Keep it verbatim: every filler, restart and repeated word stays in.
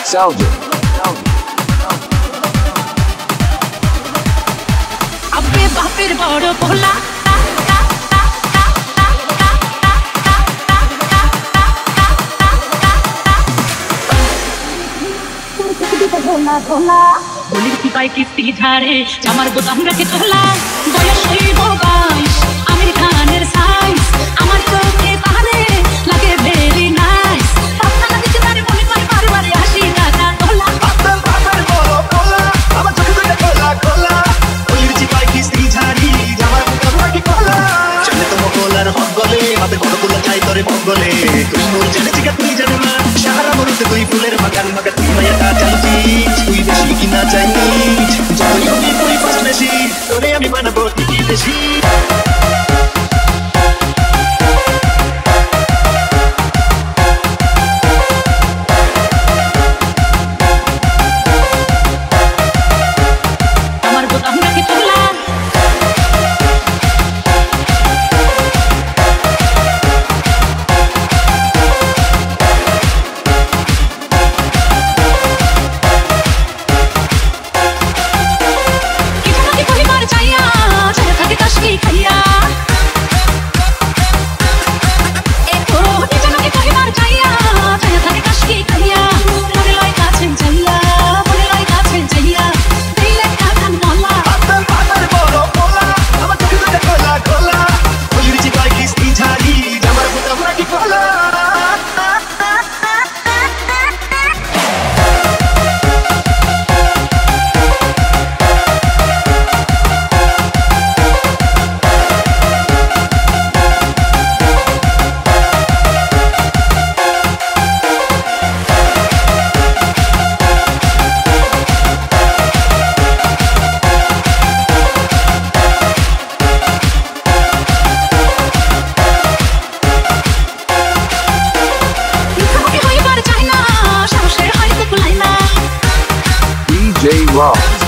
Nostalgia. আবে বাপের বড় ভোলা বলির সিপাই কিস্তি ঝাড়ে জামার বোতাম রাখে খোলা বয়স হইব বাইশ আমির খানের সাইজ আমার চোখে তারে লাগে ভেরি নাইস আপনারা দিতে পারে মনে করে বারবারে হাসি টাকা তোলা বাপের বাপের বড় ভোলা আমার চোখে দুটো খোলা খোলা বলির সিপাই কিস্তি ঝাড়ি জামার বোতাম রাখে খোলা চলে তো মকলার হক গলে মাতে বড় গোলা চাই তোরে মঙ্গলে তুই মোর জেনে চিকা তুই জানে না সাহারা মরুতে তুই ফুলের বাগান মাগা তুই মায়াটা চাইছি তুই বেশি কিনা চাইনি যতই আমি তুই ফার্স্ট বেশি তোরে আমি বানাবো তুই বেশি আমার বোতাম রাখে খোলা D J Raw.